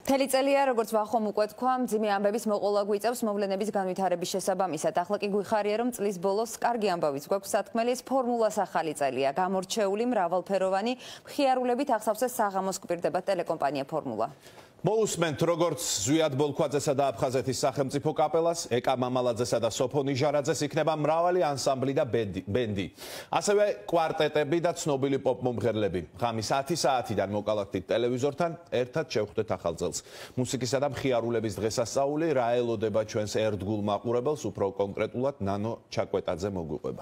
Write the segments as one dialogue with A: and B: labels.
A: მთელი წელია, როგორც ვახომ უკვე თქვა, მძიმე ამბების მოყოლა გვიწევს მოვლენების განვითარების შესაბამისად. ახლა კი გვიხარია, რომ წლის ბოლოს კარგი ამბავიც გვაქვს სათქმელი, ეს ფორმულას ახალი წელია. გამორჩეული, მრავალფეროვანი, მხიარულებით ახსავსეს საღამოს გვპირდება ტელეკომპანია ფორმულა.
B: მოусმენთ როგორც ზვიად ბოლქვაძესა და აფხაზეთის სახელმწიფო კაპელას, ეკა მამალაძესა და სოფონი ჟარაძეს იქნება მრავალი ანსამბლი და ბენდი. ასევე კვარტეტები და ცნობილი პოპ მომღერლები. ღამის 10 საათიდან მოკალათით ტელევიზორთან ერთად შევხვდეთ ახალ წელს. მუსიკისა და მხიარულების დღესასწაული რა ელოდება ჩვენს ერთგულ მაყურებელს, უფრო კონკრეტულად ნანო ჩაკვეტაძე მოგვიყვება.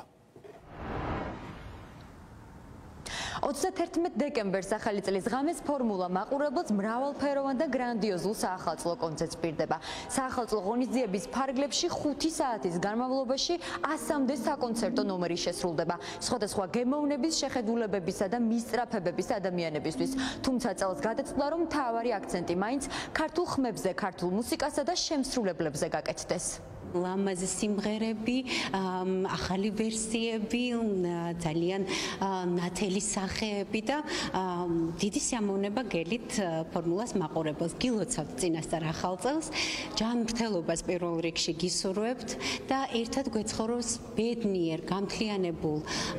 A: 31 დეკემბერს ახალი წლის ღამეს ფორმულა მაყურებელს მრავალფეროვან და გრანდიოზულ საახალწლო კონცერტს პირდება. საახალწლო ღონისძიების ფარგლებში 5 საათის განმავლობაში 100-მდე საკონცერტო ნომერი შესრულდება. სხვადასხვა გემოვნების, შეხედულებებისა და მისწრაფებების ადამიანებისთვის. თუმცა წელს გადაწყვეტა, რომ მთავარი აქცენტი მაინც ქართულ ხმებზე, ქართულ მუსიკასა და შემსრულებლებზე გაკეთდეს.
C: ლამაზი სიმღერები, ახალი ვერსიები, ძალიან ნათელი სახეები და დიდი სიამოვნება გელით ფორმულას მაყურებელს. გილოცავთ წინასწარ ახალ წელს, ჯანმრთელობას პირველ რიგში გისურვებთ და ერთად გვეცხოვრობს ბედნიერ, გამთლიანებულ,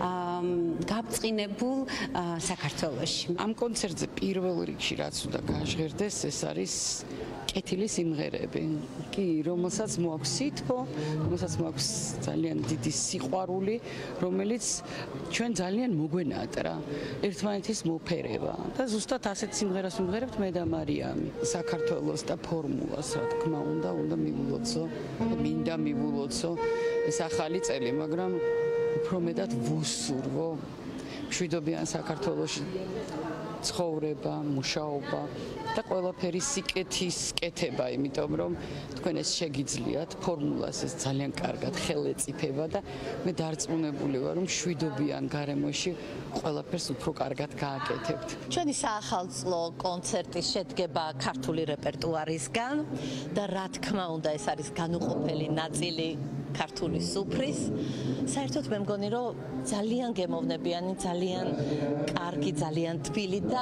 C: გაბწყინებულ საქართველოში.
D: ამ კონცერტზე პირველ რიგში რაც უნდა გაჟღერდეს, ეს არის კეთილი სიმღერები, კი, რომელსაც მოაქვს სითბო, რომელსაც მოაქვს ძალიან დიდი სიყვარული, რომელიც ჩვენ ძალიან მოგვენატრა, ერთმანეთის მოფერება და ზუსტად ასეთ სიმღერას ვიმღერებთ მე და მარიამი. საქართველოს და ფორმულას, რა თქმა უნდა მივულოცო, მინდა მივულოცო ეს ახალი წელი, მაგრამ უფრო მეტად ვუსურვო მშვიდობიან საქართველოში ცხოვრება, მუშაობა და ყველაფერი სიკეთის კეთება, იმიტომ რომ თქვენ ეს შეგიძლიათ, ფორმულას ეს ძალიან კარგად ხელეწიფება და მე დარწმუნებული ვარ, რომ მშვიდობიან გარემოში ყველაფერს უფრო კარგად გააკეთებთ.
E: ჩვენი საახალწლო კონცერტი შედგება ქართული რეპერტუარისგან და რა თქმა უნდა ეს არის განუყოფელი ნაწილი ქართული სუფრის. საერთოდ მე მგონი, რომ ძალიან გემოვნებიანი, ძალიან კარგი, ძალიან თბილი და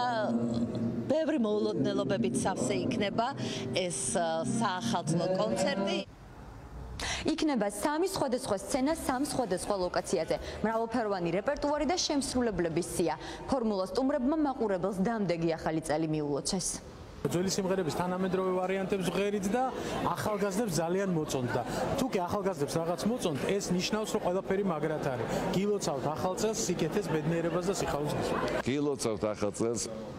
E: ბევრი მოულოდნელობებით სავსე იქნება ეს საახალწლო კონცერტი.
A: იქნება 3 სხვადასხვა სცენა 3 სხვადასხვა ლოკაციაზე. მრავალფეროვანი რეპერტუარი და შემსრულებლების სია. ფორმულას სტუმრებმა მაყურებელს დამდეგი ახალი წელი მიულოცეს.
F: ძველი სიმღერების თანამედროვე ვარიანტებს ვღერით და ახალგაზრდებს ძალიან მოწონთ და თუ კი ახალგაზრდებს რაღაც მოწონთ, ეს ნიშნავს, რომ ყველაფერი მაგრად არის. გილოცავთ ახალ წელს, სიკეთეს, ბედნიერებას და სიხარულს გისურვებთ.
G: გილოცავთ ახალ წელს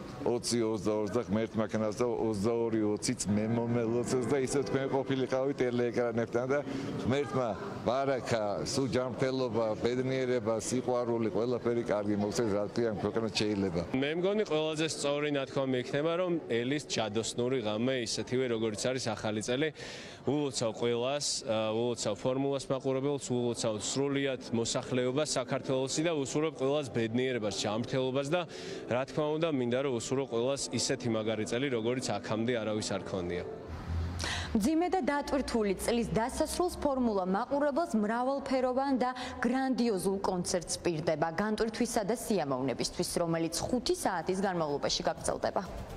G: 20-22 და ღმერთმა ქნას და 22-20-იც მე მომელოცეს და ისე თქვენ ყოფილიყავი ტელეეკრანებთან და ღმერთმა ბარაკა, სულ ჯანმრთელობა, ბედნიერება, სიყვარული, ყველაფერი კარგი მოგცეს, რა თქმა უნდა, ქვეყანას შეიძლება.
H: მე მგონი ყველაზე სწორი ნათქვამი იქნება, რომ ელის ჯადოსნური ღამე ისეთივე როგორც არის ახალი წელი, ულოცავ ყველას, ულოცავ ფორმულას მაყურებელს, ულოცავ სრულიად მოსახლეობას საქართველოსი და უსურვებ ყველას ბედნიერებას, ჯანმრთელობას და რა თქმა უნდა, მინდა რომ უსურვო ყველას ისეთი მაგარი წელი, როგორც აქამდე არავის არ ქონია.
A: მძიმე და დატვირთული წლის დასასრულს ფორმულა მაყურებელს მრავალფეროვან და გრანდიოზულ კონცერტს პირდება, განტვირთვისა და სიამოვნებისთვის, რომელიც 5 საათის განმავლობაში გაგრძელდება.